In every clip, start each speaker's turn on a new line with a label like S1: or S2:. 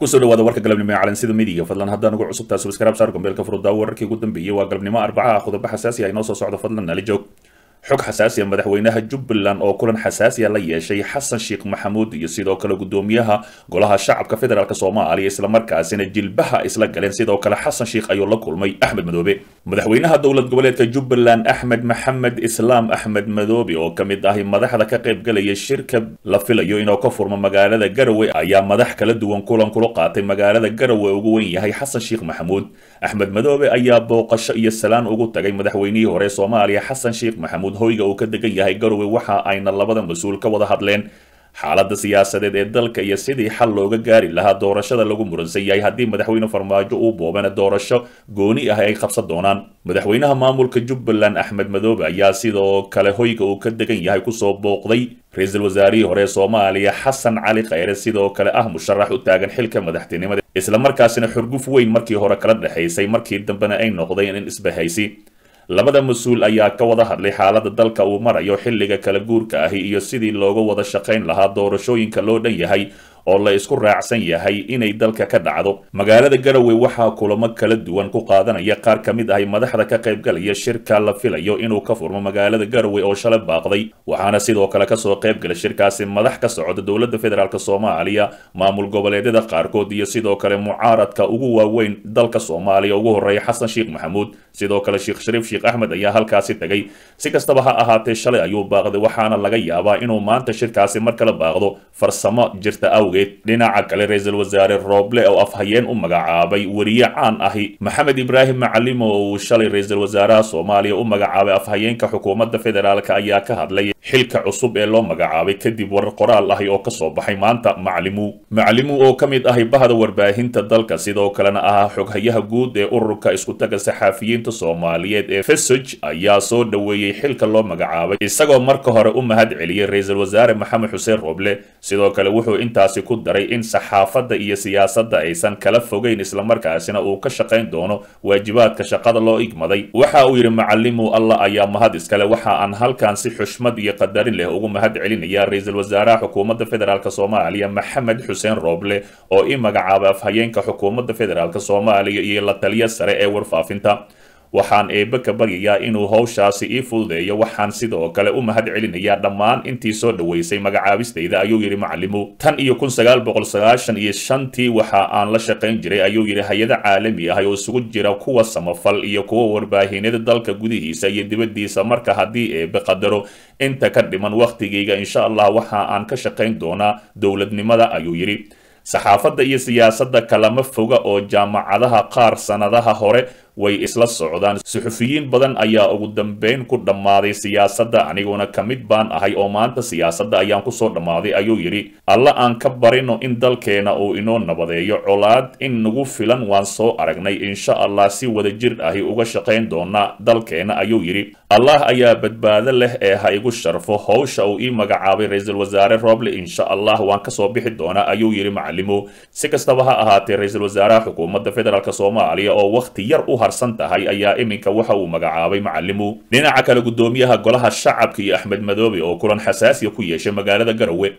S1: kusoo dhawaada warka galabnimo ee calansida midiga fadlan haddaan ugu cusubtaa subscribe saar gombeelka furudda wararkii ugu dambeeyay waa galabnimo arbacaha qodobo xasaasi ah inoo soo socdo fadlan nala joog xog xasaasi ah madaxweynaha Jubbaland oo kulan xasaasi ah la yeeshay Xasan Sheekh Maxamuud iyo sidoo kale gudoomiyaha golaha shacabka federaalka Soomaaliya isla markaasina jilbaha isla galeen sidoo kale Xasan Sheekh ayuu la kulmay Axmed Madoobe madaxweynaha dowlad goboleedka Jubbaland Axmed Maxamed Islaam Axmed Madoobe oo kamid ah madaxda ka qayb galaya shirka la filayo inuu ka furmo magaalada Garowe ayaa madax kala duwan kulan kula qaatay magaalada Garowe ugu weyn yahay Xasan Sheekh Maxamuud Axmed Madoobe ayaa booqasho iyo salaan ugu tagay madaxweynihii hore Soomaaliya Xasan Sheekh Maxamuud hoyga uu ka degan yahay Garowe waxa ayna labada mas'uul ka wada hadleen xaaladda siyaasadeed ee dalka iyo sidii xal looga gaari lahaa doorashada lagu muransan yahay haddii madaxweyne Farmaajo uu boobana doorasho gooni ah ay qabsan doonaan madaxweynaha maamulka Jubbaland Axmed Madoobe ayaa sidoo kale hoyga uu ka degan yahay ku soo booqday ra'iisul wasaarihii hore Soomaaliya Xasan Cali Khayre sidoo kale ah musharax u taagan xilka madaxtinimada isla markaasina xurguf weyn markii hore kala dhaxaysay markii dambena ay noqdeen in isbahaysi labada mas'uul ayaa ka wada hadlay xaaladda dalka uu marayo xilliga kala guurka ah iyo sidii looga wada shaqayn lahaa doorashooyinka loo dhan yahay oo la isku raacsan yahay inay dalka ka dhacdo magaalada Garowe waxaa kulamo kala duwan ku qaadanaya qaar kamid ah madaxda ka qayb galaya shirka la filayo inuu ka furmo magaalada Garowe oo shalay baaqday waxaana sidoo kale ka soo qayb galay shirkaasi madax ka socda dowladda federaalka Soomaaliya maamul goboleedyada qaarkood iyo sidoo kale mucaaradka ugu waaweyn dalka Soomaaliya ugu horeeya Xasan Sheekh Maxamuud sidoo kale Sheekh Shariif Sheekh Axmed ayaa halkaasi tagay si kastaba ha ahaatee shalay ayuu baaqday waxaana laga yaabaa inuu maanta shirkaasi mar kale baaqdo farsamo jirta dhinaca kale ra'iisul wasaare Roble oo afhayeen u magacaabay wariye caan ahi Maxamed Ibraahim Macallim oo shalay ra'iisul wasaaraha Soomaaliya u magacaabay afhayeenka xukuumadda federaalka ayaa ka hadlay xilka cusub ee loo magacaabay kadib warar qoraal ah oo ka soo baxay maanta Macallim oo kamid ah bahda warbaahinta dalka sidoo kalena ah xoghayaha guud ee ururka isku taga saxafiyiinta Soomaaliyeed ee FESOJ ayaa soo dhaweeyay xilka loo magacaabay isagoo marka hore u mahad celiyay ra'iisul wasaare Maxamed Xuseen Roble sidoo kale wuxuu intaasi ku daray in saxaafadda iyo siyaasadda aysan kala fogeyn isla markaasina uu ka shaqayn doono waajibaadka shaqada loo igmaday waxa uu yiri Macallim Allah ayaa mahad iskale waxa aan halkan si xushmad iyo qadarin leh ugu mahad celinaya ra'iisul wasaaraha xukuumadda federaalka Soomaaliya Maxamed Xuseen Roble oo i magacaabay afhayeenka xukuumadda federaalka Soomaaliya iyo la taliya sare ee warfaafinta waxaan eebba ka baryayaa inuu hawshaasi ii fududeeyo waxaan sidoo kale u mahad celinayaa dhammaan intii soo dhaweysay magacaabistayda ayuu yiri Macallim tan iyo 1995tii waxa aan la shaqayn jiray ayuu yiri hay'ado caalami ah oo isugu jira kuwa samafal iyo kuwa warbaahineed dalka gudihiisa iyo dibaddiisa marka haddii eebba qadaro inta ka dhiman waqtigeyga insha Allah waxa aan ka shaqayn doonaa dowladnimada ayuu yiri saxaafadda iyo siyaasadda kalama foga oo jaamacadaha qaar sanadaha hore way isla socdaan suxufiyiin badan ayaa ugu dambeyn ku dhamaaday siyaasadda aniguna kamid baan ahay oo maanta siyaasadda ayaan ku soo dhamaaday ayuu yiri alla aan ka barino in dalkeena uu inoo nabadeeyo colaad in nagu filan waan soo aragnay insha Allah si wada jir ahi uga shaqayn doona dalkeena ayuu yiri Allah ayaa badbaado leh ee ha igu sharfo hawsha uu ii magacaabay ra'iisul wasaare Roble insha Allah waan ka soo bixi doona ayuu yiri Macallim si kastaba ha ahaatee ra'iisul wasaaraha xukuumadda federaalka Soomaaliya oo waqti yar u tahay ayaa iminka waxa uu magacaabay Macallim dhinaca kale gudoomiyaha golaha shacabka iyo Axmed Madoobe oo kulan xasaasi ah ku yeeshay magaalada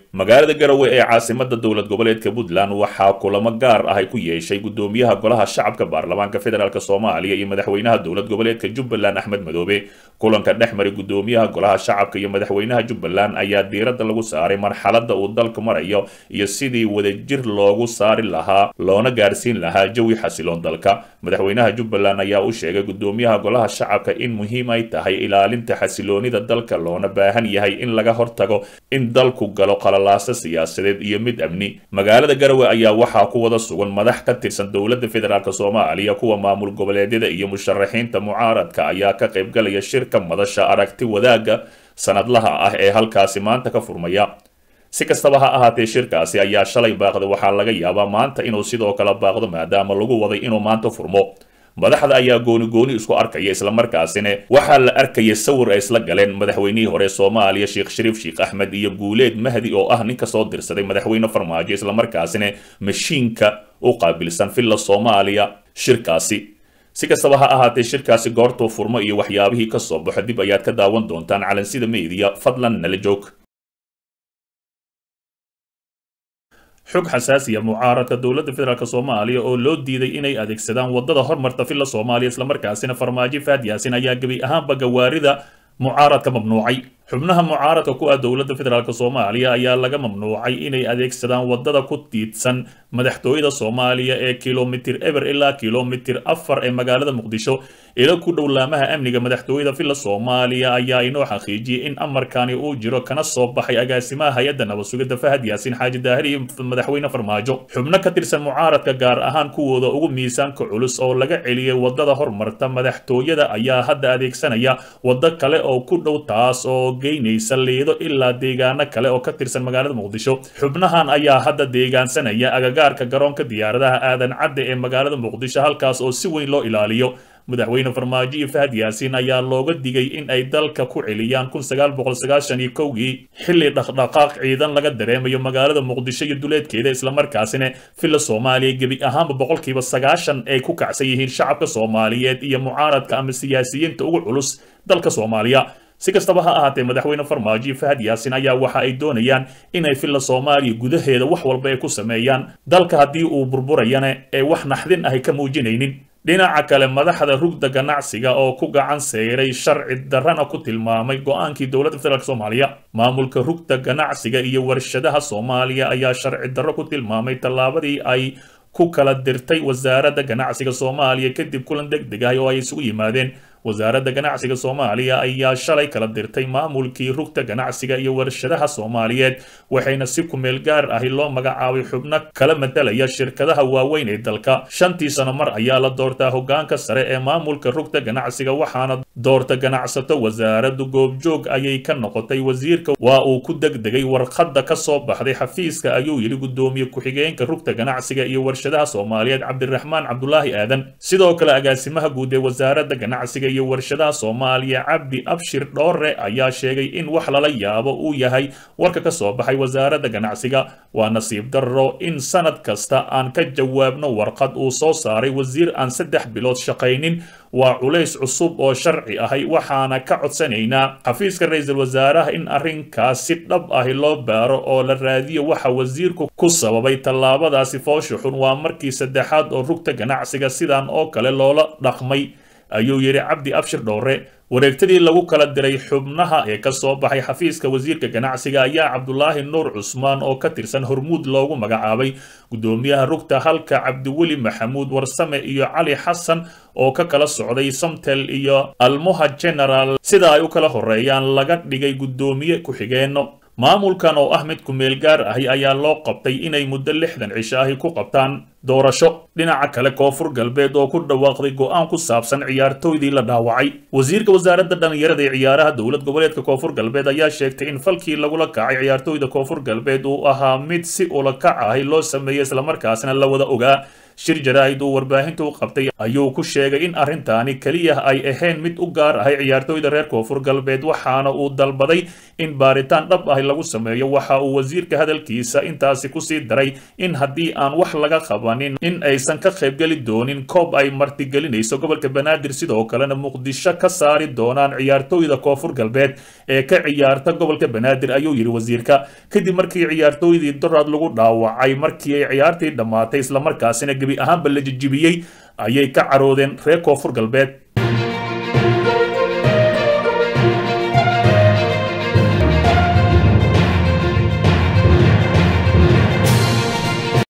S1: Garowe ee caasimadda dowlad goboleedka Puntland waxa kulamo gaar ah ay ku yeeshay gudoomiyaha golaha shacabka baarlamaanka federaalka Soomaaliya iyo madaxweynaha dowlad goboleedka Jubbaland Axmed Madoobe kulanka dhexmaray gudoomiyaha golaha shacabka iyo madaxweynaha Jubbaland ayaa diiradda lagu saaray marxaladda uu dalku marayo iyo sidii wadajir loogu saari lahaa loona gaarsiin lahaa jawi xasiloon dalka madaxweynaha Jubbaland ayaa u sheegay gudoomiyaha golaha shacabka in muhiim ay tahay ilaalinta xasiloonida dalka loona baahan yahay in laga hortago in dalku galo qalalaasa siyaasadeed iyo mid amni magaalada Garowe ayaa waxa ku wada sugan madax ka tirsan dowladda federaalka Soomaaliya kuwa maamul goboleedyada iyo musharaxiinta mucaaradka ayaa ka qayb galaya shirka madasha aragti wadaaga sanadlaha ah ee halkaasi maanta ka furmaya si kastaba ha ahaatee shirkaasi ayaa shalay baaqday waxaa laga yaabaa maanta inuu sidoo kale baaqdo maadaama lagu waday inuu maanta furmo madaxda ayaa gooni isku arkaya isla markaasina waxa la arkay sawir ay isla galeen madaxweynihii hore Soomaaliya Sheekh Shariif Sheekh Axmed iyo Guuleed Mahdi oo ah ninka soo dirsaday madaxweyne Farmaajo isla markaasina mashiinka u qaabilsan filla Soomaaliya shirkaasi si kastaba ha ahaatee shirkaasi goortuu furmo iyo waxyaabihii ka soo baxo dib ayaad ka daawan doontaan calansida media fadlan nala joog xog xasaasiya mucaaradka dowladda federaalk Soomaaliya oo loo diiday inay adeegsadaan wadada hormarta filla Soomaaliya isla markaasina farmaajo Fahad Yaasin ayaa gabi ahaanba gawaarida mucaaradka mamnuucay xubnaha mucaaradka ku ah dowladda federaalk Soomaaliya ayaa laga mamnuucay inay adeegsadaan wadada ku tiidsan madaxtooyada Soomaaliya ee kiiloomitir eber ilaa kiiloomitir 4 ee magaalada Muqdisho ila ku dhow laamaha amniga madaxtooyada filla Soomaaliya ayaa inoo xaqiijiyay in amarkani uu jiro kana soo baxay agaasimaha hay'adda nabad sugidda Fahad Yaasin Xaaji Daahir iyo madaxweyne Farmaajo xubno ka tirsan mucaaradka gaar ahaan kuwooda ugu miisaanka culus oo laga celiyay wadada hormarta madaxtooyada ayaa hadda adeegsanaya wada kale oo ku dhow taas oo geynaysa Liido ilaa deegaano kale oo ka tirsan magaalada Muqdisho xubnahan ayaa hadda deegaansanaya agagaarka garoonka diyaaradaha aadan cadde ee magaalada Muqdisho halkaas oo si weyn loo ilaaliyo madaxweyne Farmaajo iyo Fahad Yaasin ayaa looga digay in ay dalka ku celiyaan 1991 xilli dhaqdhaqaaq ciidan laga dareemayo magaalada Muqdisho iyo duleedkeeda isla markaasina filla Soomaaliya gabi ahaanba 90% ay ku kacsan yihiin shacabka Soomaaliyeed iyo mucaaradka ama siyaasiyiinta ugu culus dalka Soomaaliya si kastaba ha ahaatee madaxweyne Farmaajo iyo Fahad Yaasin ayaa waxa ay doonayaan inay filla Soomaaliya gudaheeda wax walba ay ku sameeyaan dalka haddii uu burburayana ee wax naxdin ah ka muujinaynin dhinaca kale madaxda rugda ganacsiga oo ku gacan seeray sharci darrana ku tilmaamay go'aankii dowladda federaalk Soomaaliya maamulka rugda ganacsiga iyo warshadaha Soomaaliya ayaa sharci darro ku tilmaamay tallaabadii ay ku kala dirtay wasaaradda ganacsiga Soomaaliya kadib kulan degdeg ah oo ay isugu yimaadeen wasaaradda ganacsiga Soomaaliya ayaa shalay kala dirtay maamulkii rugta ganacsiga iyo warshadaha Soomaaliyeed waxayna si ku meel gaar ah loo magacaabay xubno kala matalaya shirkadaha waaweyn ee dalka shantii sano mar ayaa la doortaa hoggaanka sare ee maamulka rugta ganacsiga waxaana doorta ganacsato wasaaraddu goobjoog ayay ka noqotay wasiirka waa uu ku degdegay warqadda ka soo baxday xafiiska ayuu yiri gudoomiye ku-xigeenka rugta ganacsiga iyo warshadaha Soomaaliyeed Cabdiraxmaan Cabdullaahi Aadan sidoo kale agaasimaha guud ee wasaaradda ganacsiga iyo warshadaha Soomaaliya Cabdi Abshir Dhoore ayaa sheegay in wax lala yaabo uu yahay warka ka soo baxay wasaaradda ganacsiga waa nasiib darro in sanad kasta aan ka jawaabno warqad uu soo saaray wasiir aan 3 bilood shaqaynin waa culays cusub oo sharci ahay waxaana ka codsanaynaa xafiiska ra'iisul wasaaraha in arrinkaas si dhab ah loo baaro oo la raadiyo waxa wasiirku ku sababay tallaabadaasi foosho xun waa markii saddexaad oo rugta ganacsiga sidan oo kale loola dhaqmay ayuu yiri Cabdi Abshir Dhoore wareegtadii lagu kala diray xubnaha ee ka soo baxay xafiiska wasiirka ganacsiga ayaa Cabdullaahi Nuur Cusmaan oo ka tirsan Hormuud loogu magacaabay gudoomiyaha rugta halka Cabdiweli Maxamuud Warsame iyo Cali Xasan oo ka kala socday Samtel iyo Almoha General sida ay u kala horeeyaan laga dhigay gudoomiye ku-xigeenno maamulkan oo ah mid ku meel gaar ah ayaa loo qabtay inay muddo 60 cisho ah ku qabtaan doorasho dhinaca kale koonfur galbeed oo ku dhawaaqday go'aan ku saabsan ciyaartoydii la dhaawacay wasiirka wasaaradda dhalinyarada ee ciyaaraha dowlad goboleedka koonfur galbeed ayaa sheegtay in falkii lagula kacay ciyaartoyda koonfur galbeed uu ahaa mid si ula kac ah loo sameeyay isla markaasna la wada ogaa shir jaraa'id uu warbaahinta u qabtay ayuu ku sheegay in arrintaani kaliya ay ahayn mid u gaar ah ciyaartoyda reer koonfur galbeed waxaana uu dalbaday in baaritaan dhab ah lagu sameeyo waxa uu wasiirka hadalkiisa intaasi ku sii daray in haddii aan wax laga qabanin in aysan ka qaybgeli doonin koob ay martigelinayso gobolka Banaadir sidoo kalena Muqdisho ka saari doonaan ciyaartoyda koonfur galbeed ee ka ciyaarta gobolka Banaadir ayuu yiri wasiirka kadib markii ciyaartoydii daraad lagu dhaawacay markii ay ciyaartii dhamaatay isla markaasina gabi ahaanba la jijibiyay ayay ka caroodeen reer koonfur galbeed